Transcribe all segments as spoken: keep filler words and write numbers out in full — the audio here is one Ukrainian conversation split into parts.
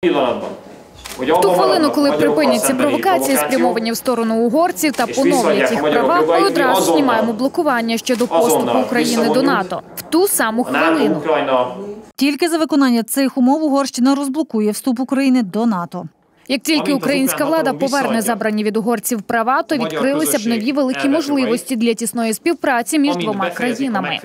В ту хвилину, коли припиняться провокації, спрямовані в сторону угорців, та поновлять їх права, ми одразу знімаємо блокування щодо поступу України до НАТО. В ту саму хвилину. Тільки за виконання цих умов Угорщина розблокує вступ України до НАТО. Як тільки українська влада поверне забрані від угорців права, то відкрилися б нові великі можливості для тісної співпраці між двома країнами.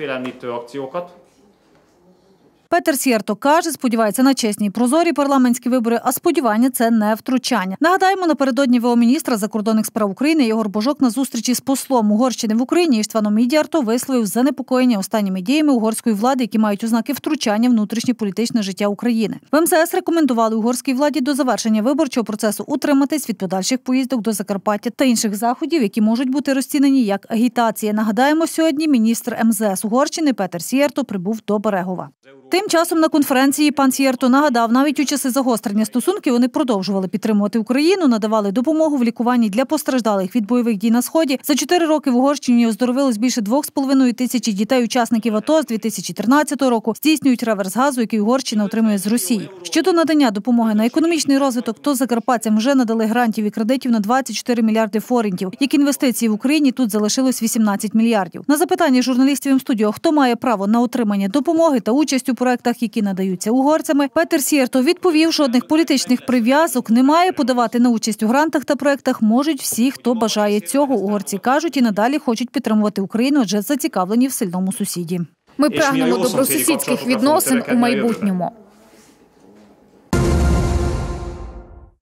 Петер Сєрто каже, сподівається на чесні і прозорі парламентські вибори, а сподівання – це не втручання. Нагадаємо, напередодні в о міністра закордонних справ України Ігор Божок на зустрічі з послом Угорщини в Україні Іштваном Мідіарто висловив занепокоєння останніми діями угорської влади, які мають ознаки втручання в внутрішнє політичне життя України. В ем зе ес рекомендували угорській владі до завершення виборчого процесу утриматись від подальших поїздок до Закарпаття та інших заходів, які можуть бути розцінені як агітація. Нагадаємо, сьогодні міністр ем зе ес Угорщини Петер Сєрто прибув до Берегова. Тим часом на конференції пан Сєрто нагадав, навіть у часи загострення стосунків вони продовжували підтримувати Україну, надавали допомогу в лікуванні для постраждалих від бойових дій на Сході. За чотири роки в Угорщині оздоровилось більше двох з половиною тисячі дітей-учасників АТО. З дві тисячі тринадцятого року здійснюють реверс газу, який Угорщина отримує з Росії. Щодо надання допомоги на економічний розвиток, то закарпатцям вже надали грантів і кредитів на двадцять чотири мільярди форінтів. Як інвестиції в Україні тут залишилось вісімнадцять мільярдів. На запитання журналістів ем-студіо, хто має право на отримання допомоги та участь у проектах, які надаються угорцями, Петер Сєрто відповів, жодних політичних прив'язок немає, подавати на участь у грантах та проектах можуть всі, хто бажає цього. Угорці кажуть, і надалі хочуть підтримувати Україну, адже зацікавлені в сильному сусіді. Ми прагнемо добросусідських відносин у майбутньому.